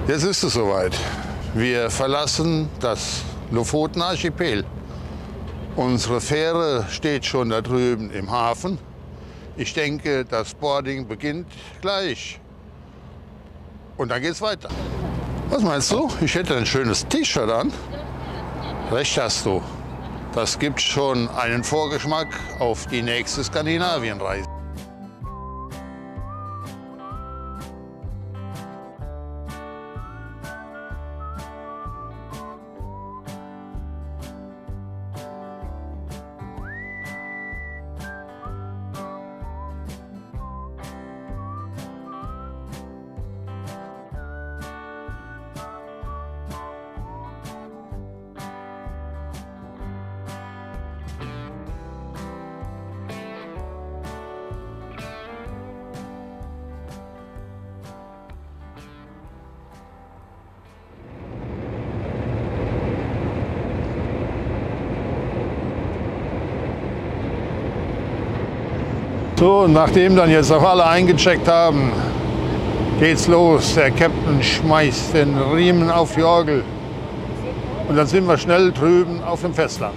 Jetzt ist es soweit. Wir verlassen das Lofoten-Archipel. Unsere Fähre steht schon da drüben im Hafen. Ich denke, das Boarding beginnt gleich. Und dann geht's weiter. Was meinst du? Ich hätte ein schönes T-Shirt an. Recht hast du. Das gibt schon einen Vorgeschmack auf die nächste Skandinavienreise. So, nachdem dann jetzt auch alle eingecheckt haben, geht's los. Der Captain schmeißt den Riemen auf die Orgel. Und dann sind wir schnell drüben auf dem Festland.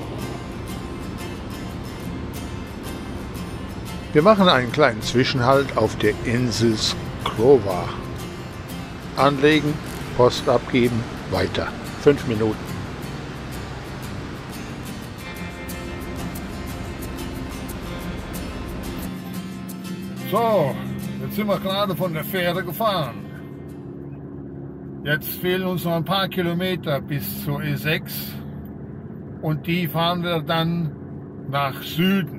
Wir machen einen kleinen Zwischenhalt auf der Insel Skrova. Anlegen, Post abgeben, weiter. 5 Minuten. So, jetzt sind wir gerade von der Fähre gefahren. Jetzt fehlen uns noch ein paar Kilometer bis zur E6 und die fahren wir dann nach Süden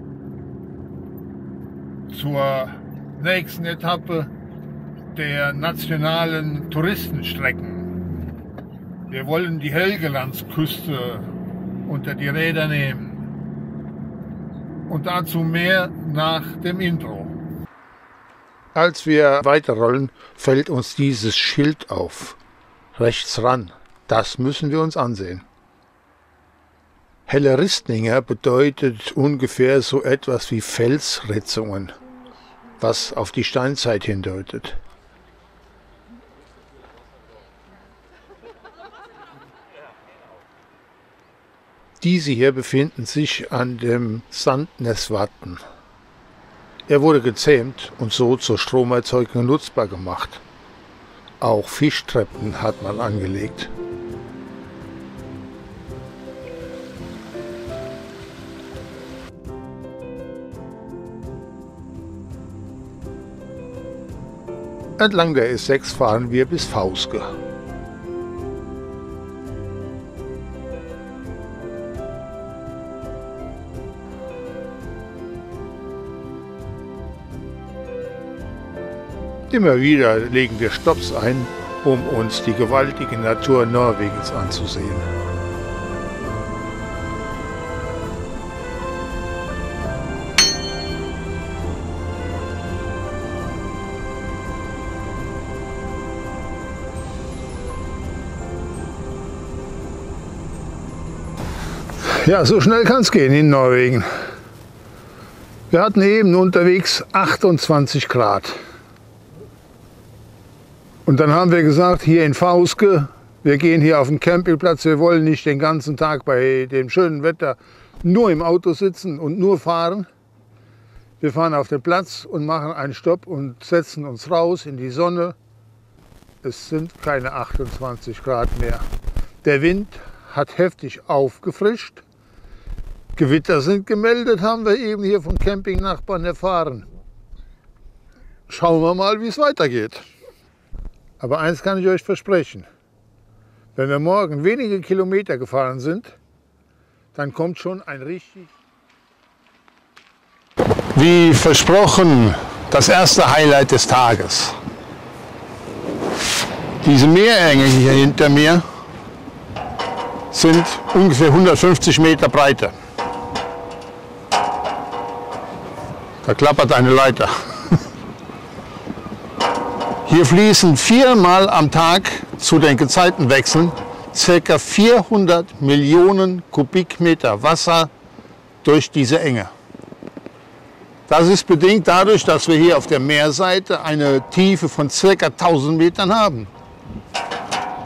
zur nächsten Etappe der nationalen Touristenstrecken. Wir wollen die Helgelandsküste unter die Räder nehmen und dazu mehr nach dem Intro. Als wir weiterrollen, fällt uns dieses Schild auf. Rechts ran. Das müssen wir uns ansehen. Helleristninger bedeutet ungefähr so etwas wie Felsritzungen, was auf die Steinzeit hindeutet. Diese hier befinden sich an dem Sandnesvatn. Er wurde gezähmt und so zur Stromerzeugung nutzbar gemacht. Auch Fischtreppen hat man angelegt. Entlang der E6 fahren wir bis Fauske. Immer wieder legen wir Stopps ein, um uns die gewaltige Natur Norwegens anzusehen. Ja, so schnell kann es gehen in Norwegen. Wir hatten eben unterwegs 28 Grad. Und dann haben wir gesagt, hier in Fauske, wir gehen hier auf den Campingplatz, wir wollen nicht den ganzen Tag bei dem schönen Wetter nur im Auto sitzen und nur fahren. Wir fahren auf den Platz und machen einen Stopp und setzen uns raus in die Sonne. Es sind keine 28 Grad mehr. Der Wind hat heftig aufgefrischt. Gewitter sind gemeldet, haben wir eben hier von Campingnachbarn erfahren. Schauen wir mal, wie es weitergeht. Aber eins kann ich euch versprechen, wenn wir morgen wenige Kilometer gefahren sind, dann kommt schon ein richtig... Wie versprochen, das erste Highlight des Tages. Diese Meerenge hier hinter mir sind ungefähr 150 Meter Breite. Da klappert eine Leiter. Hier fließen 4-mal am Tag zu den Gezeitenwechseln ca. 400 Millionen Kubikmeter Wasser durch diese Enge. Das ist bedingt dadurch, dass wir hier auf der Meerseite eine Tiefe von ca. 1000 Metern haben.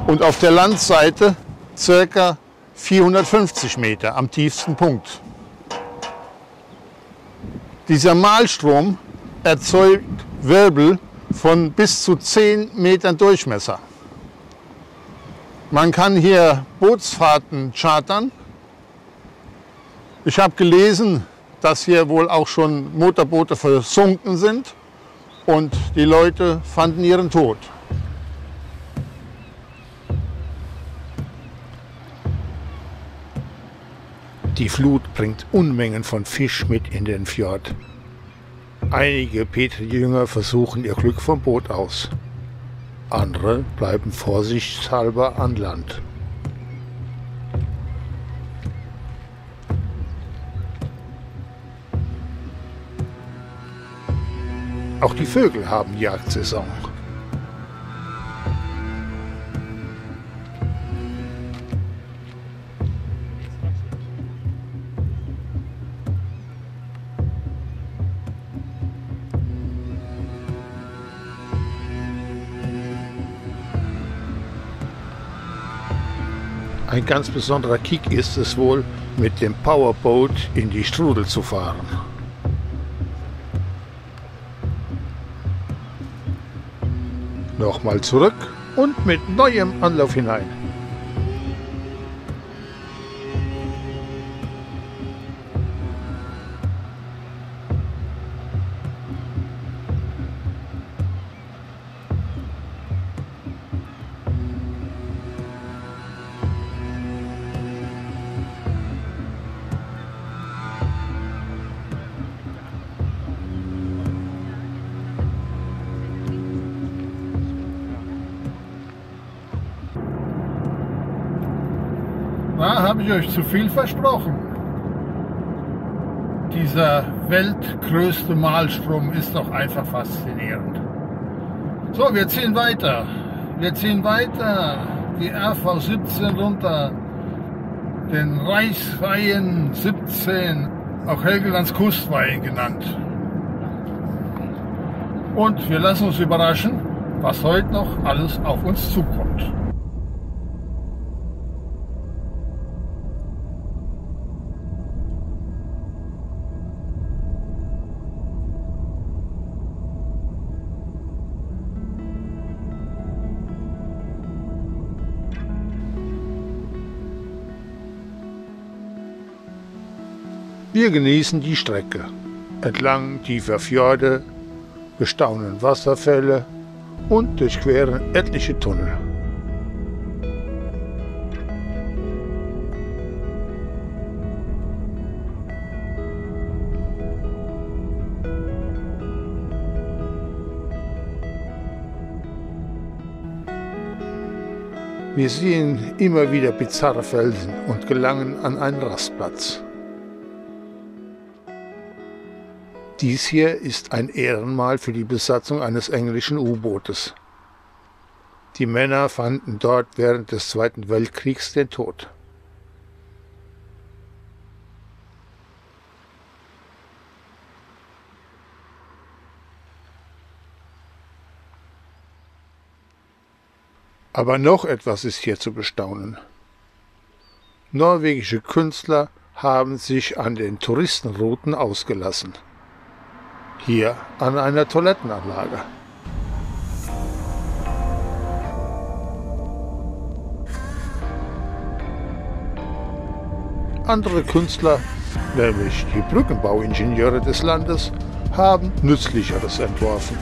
und auf der Landseite ca. 450 Meter am tiefsten Punkt. Dieser Malstrom erzeugt Wirbel von bis zu 10 Metern Durchmesser. Man kann hier Bootsfahrten chartern. Ich habe gelesen, dass hier wohl auch schon Motorboote versunken sind und die Leute fanden ihren Tod. Die Flut bringt Unmengen von Fisch mit in den Fjord. Einige Petri-Jünger versuchen ihr Glück vom Boot aus. Andere bleiben vorsichtshalber an Land. Auch die Vögel haben Jagdsaison. Ein ganz besonderer Kick ist es wohl, mit dem Powerboat in die Strudel zu fahren. Nochmal zurück und mit neuem Anlauf hinein. Na, habe ich euch zu viel versprochen? Dieser weltgrößte Malstrom ist doch einfach faszinierend. So, wir ziehen weiter. Wir ziehen weiter die RV 17 runter, den Reichsweihen 17, auch Helgelands Kustweihe genannt. Und wir lassen uns überraschen, was heute noch alles auf uns zukommt. Wir genießen die Strecke entlang tiefer Fjorde, bestaunen Wasserfälle und durchqueren etliche Tunnel. Wir sehen immer wieder bizarre Felsen und gelangen an einen Rastplatz. Dies hier ist ein Ehrenmal für die Besatzung eines englischen U-Bootes. Die Männer fanden dort während des Zweiten Weltkriegs den Tod. Aber noch etwas ist hier zu bestaunen. Norwegische Künstler haben sich an den Touristenrouten ausgelassen. Hier an einer Toilettenanlage. Andere Künstler, nämlich die Brückenbauingenieure des Landes, haben Nützlicheres entworfen.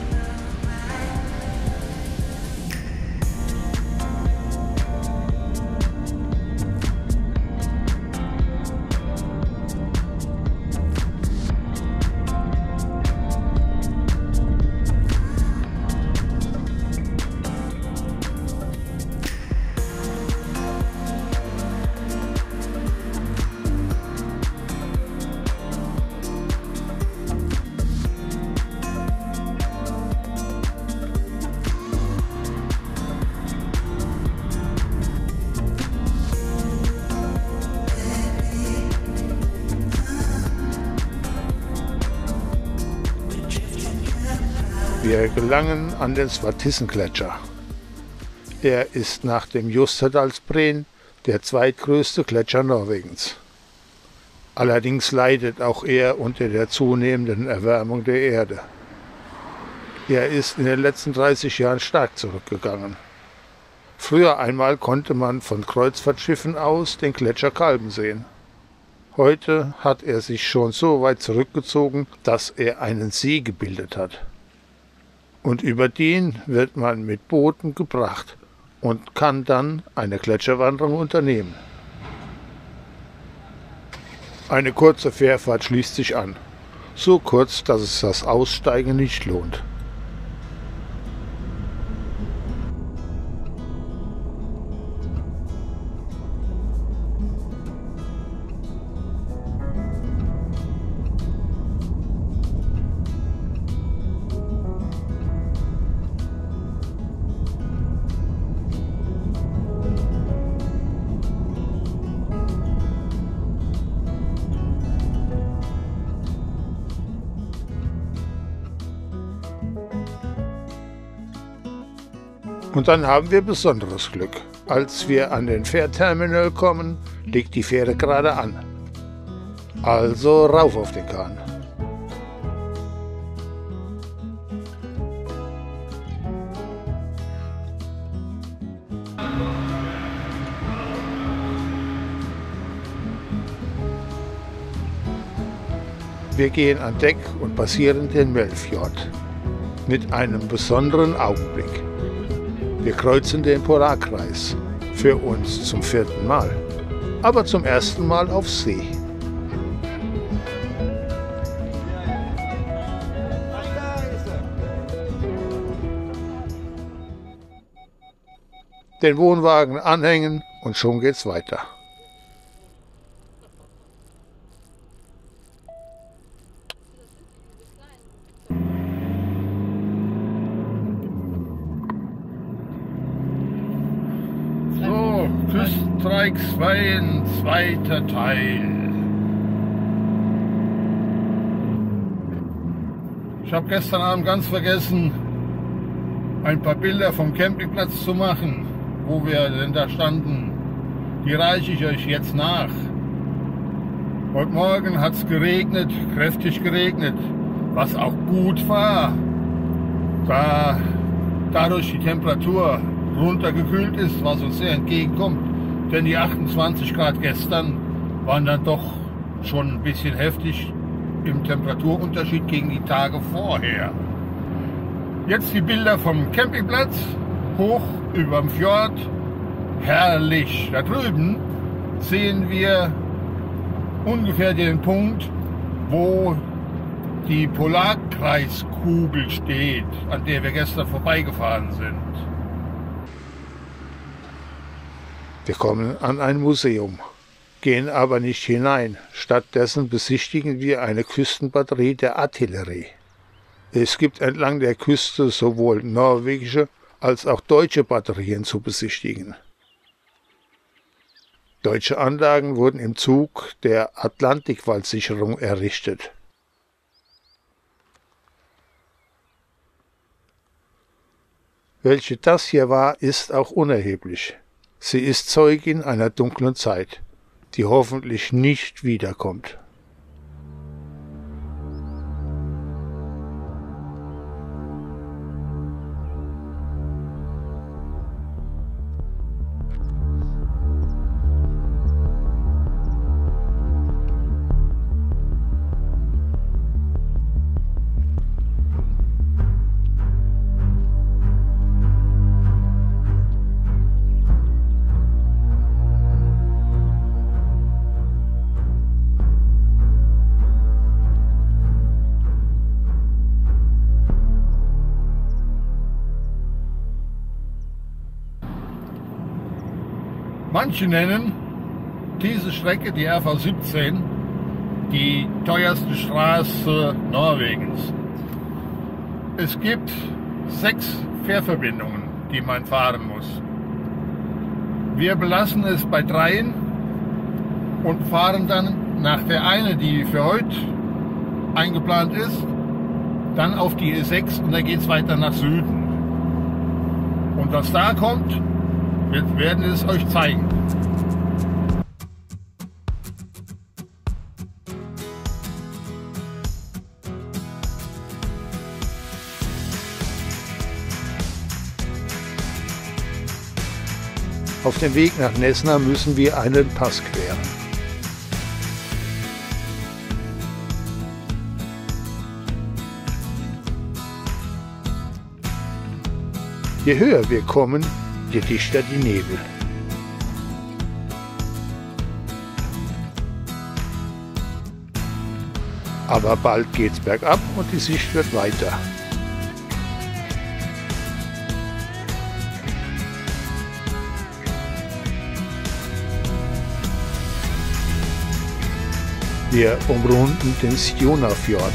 Wir gelangen an den Svartissengletscher. Er ist nach dem Jostedalsbreen der zweitgrößte Gletscher Norwegens. Allerdings leidet auch er unter der zunehmenden Erwärmung der Erde. Er ist in den letzten 30 Jahren stark zurückgegangen. Früher einmal konnte man von Kreuzfahrtschiffen aus den Gletscher Kalben sehen. Heute hat er sich schon so weit zurückgezogen, dass er einen See gebildet hat. Und über den wird man mit Booten gebracht und kann dann eine Gletscherwanderung unternehmen. Eine kurze Fährfahrt schließt sich an, so kurz, dass es das Aussteigen nicht lohnt. Und dann haben wir besonderes Glück. Als wir an den Fährterminal kommen, liegt die Fähre gerade an. Also rauf auf den Kahn. Wir gehen an Deck und passieren den Møllfjord. Mit einem besonderen Augenblick. Wir kreuzen den Polarkreis, für uns zum 4. Mal, aber zum ersten Mal auf See. Den Wohnwagen anhängen und schon geht's weiter. Küstenstreik 2, zweiter Teil. Ich habe gestern Abend ganz vergessen, ein paar Bilder vom Campingplatz zu machen, wo wir denn da standen. Die reiche ich euch jetzt nach. Heute Morgen hat es geregnet, kräftig geregnet, was auch gut war, da dadurch die Temperatur runtergekühlt ist, was uns sehr entgegenkommt, denn die 28 Grad gestern waren dann doch schon ein bisschen heftig im Temperaturunterschied gegen die Tage vorher. Jetzt die Bilder vom Campingplatz, hoch überm Fjord, herrlich. Da drüben sehen wir ungefähr den Punkt, wo die Polarkreiskugel steht, an der wir gestern vorbeigefahren sind. Wir kommen an ein Museum, gehen aber nicht hinein. Stattdessen besichtigen wir eine Küstenbatterie der Artillerie. Es gibt entlang der Küste sowohl norwegische als auch deutsche Batterien zu besichtigen. Deutsche Anlagen wurden im Zug der Atlantikwallsicherung errichtet. Welche das hier war, ist auch unerheblich. Sie ist Zeugin einer dunklen Zeit, die hoffentlich nicht wiederkommt. Manche nennen diese Strecke, die RV17, die teuerste Straße Norwegens. Es gibt 6 Fährverbindungen, die man fahren muss. Wir belassen es bei 3 und fahren dann nach der eine, die für heute eingeplant ist, dann auf die E6 und dann geht es weiter nach Süden. Und was da kommt, Wir werden es euch zeigen. Auf dem Weg nach Nesna müssen wir einen Pass queren. Je höher wir kommen, je dichter die Nebel. Aber bald geht's bergab und die Sicht wird weiter. Wir umrunden den Stjona-Fjord.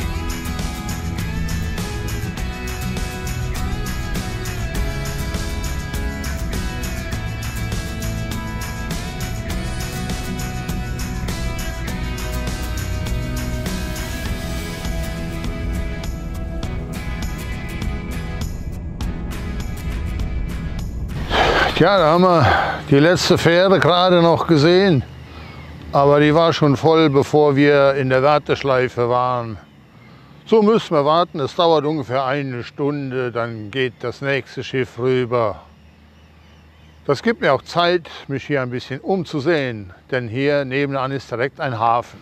Tja, da haben wir die letzte Fähre gerade noch gesehen, aber die war schon voll, bevor wir in der Warteschleife waren. So müssen wir warten, es dauert ungefähr eine Stunde, dann geht das nächste Schiff rüber. Das gibt mir auch Zeit, mich hier ein bisschen umzusehen, denn hier nebenan ist direkt ein Hafen.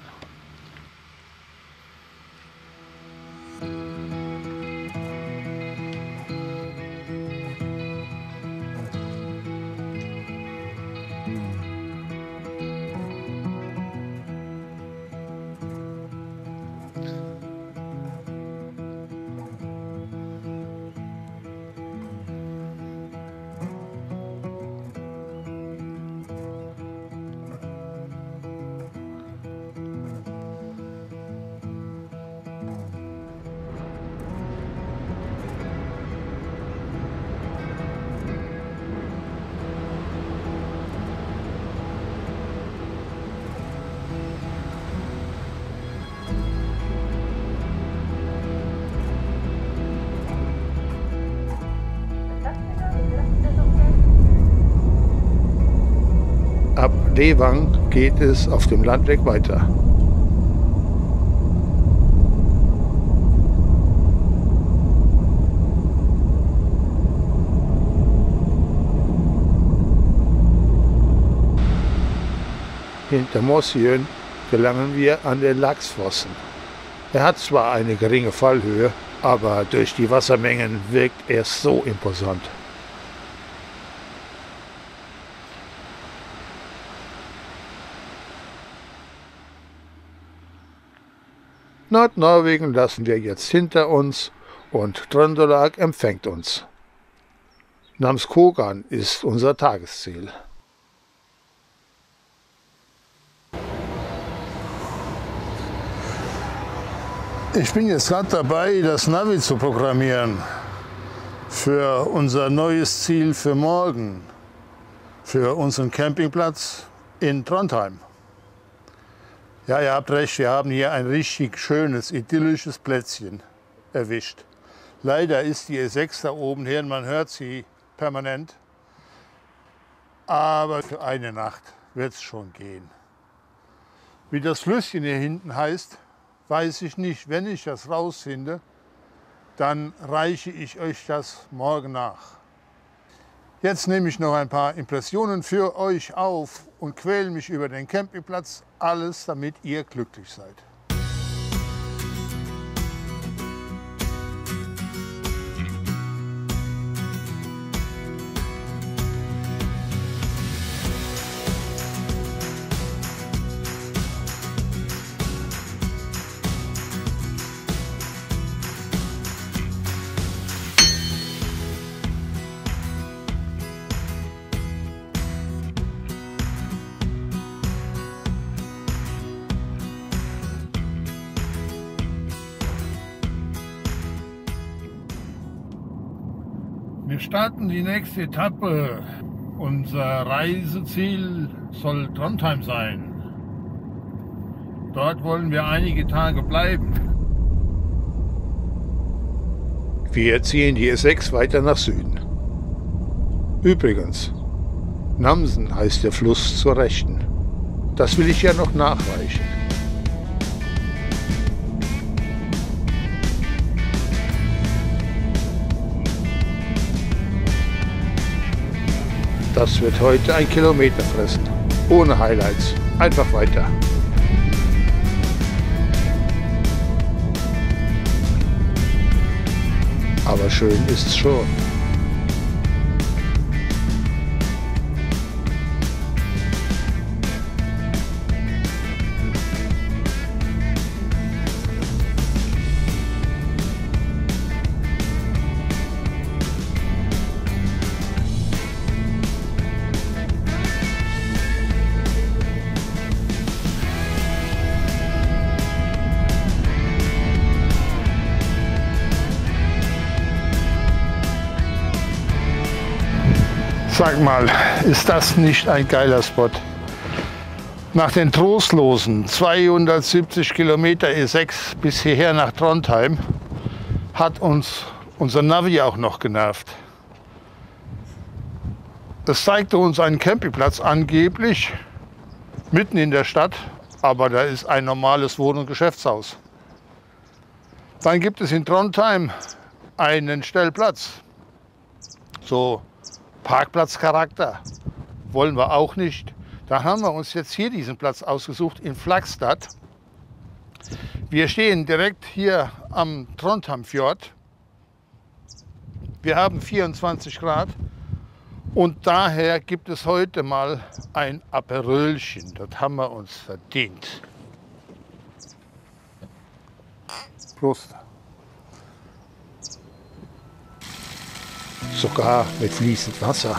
Ab Levang geht es auf dem Landweg weiter. Hinter Mosjön gelangen wir an den Laxfossen. Er hat zwar eine geringe Fallhöhe, aber durch die Wassermengen wirkt er so imposant. Nordnorwegen lassen wir jetzt hinter uns und Trøndelag empfängt uns. Namsskogan ist unser Tagesziel. Ich bin jetzt gerade dabei, das Navi zu programmieren für unser neues Ziel für morgen, für unseren Campingplatz in Trondheim. Ja, ihr habt recht, wir haben hier ein richtig schönes, idyllisches Plätzchen erwischt. Leider ist die E6 da oben her, man hört sie permanent, aber für eine Nacht wird es schon gehen. Wie das Flüsschen hier hinten heißt, weiß ich nicht. Wenn ich das rausfinde, dann reiche ich euch das morgen nach. Jetzt nehme ich noch ein paar Impressionen für euch auf und quäle mich über den Campingplatz. Alles, damit ihr glücklich seid. Wir starten die nächste Etappe. Unser Reiseziel soll Trondheim sein. Dort wollen wir einige Tage bleiben. Wir ziehen die E6 weiter nach Süden. Übrigens, Namsen heißt der Fluss zur Rechten. Das will ich ja noch nachreichen. Das wird heute 1 Kilometer fressen. Ohne Highlights. Einfach weiter. Aber schön ist's schon. Sag mal, ist das nicht ein geiler Spot? Nach den trostlosen 270 Kilometer E6 bis hierher nach Trondheim hat uns unser Navi auch noch genervt. Es zeigte uns einen Campingplatz angeblich mitten in der Stadt, aber da ist ein normales Wohn- und Geschäftshaus. Dann gibt es in Trondheim einen Stellplatz. So Parkplatzcharakter wollen wir auch nicht. Da haben wir uns jetzt hier diesen Platz ausgesucht in Flakstad. Wir stehen direkt hier am Trondheimfjord. Wir haben 24 Grad und daher gibt es heute mal ein Aperölchen. Das haben wir uns verdient. Prost. Sogar mit fließend Wasser.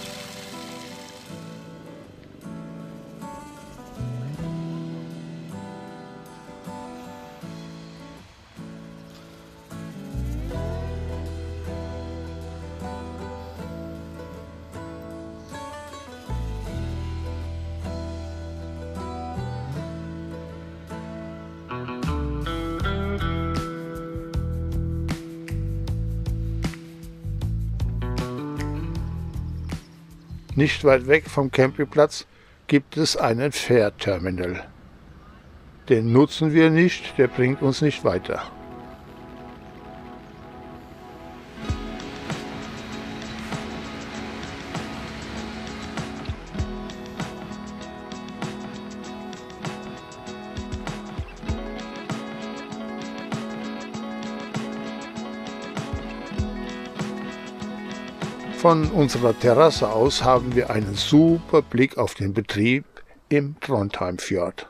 Nicht weit weg vom Campingplatz gibt es einen Fährterminal. Den nutzen wir nicht, der bringt uns nicht weiter. Von unserer Terrasse aus haben wir einen super Blick auf den Betrieb im Trondheimfjord.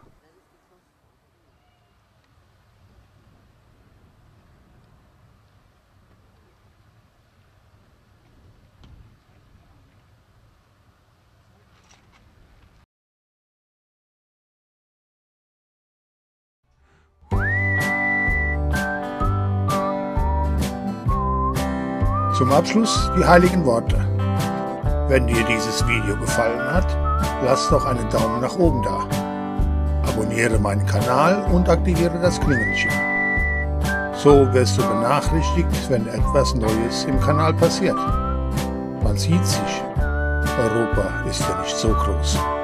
Zum Abschluss die heiligen Worte. Wenn dir dieses Video gefallen hat, lass doch einen Daumen nach oben da. Abonniere meinen Kanal und aktiviere das Klingelchen. So wirst du benachrichtigt, wenn etwas Neues im Kanal passiert. Man sieht sich. Europa ist ja nicht so groß.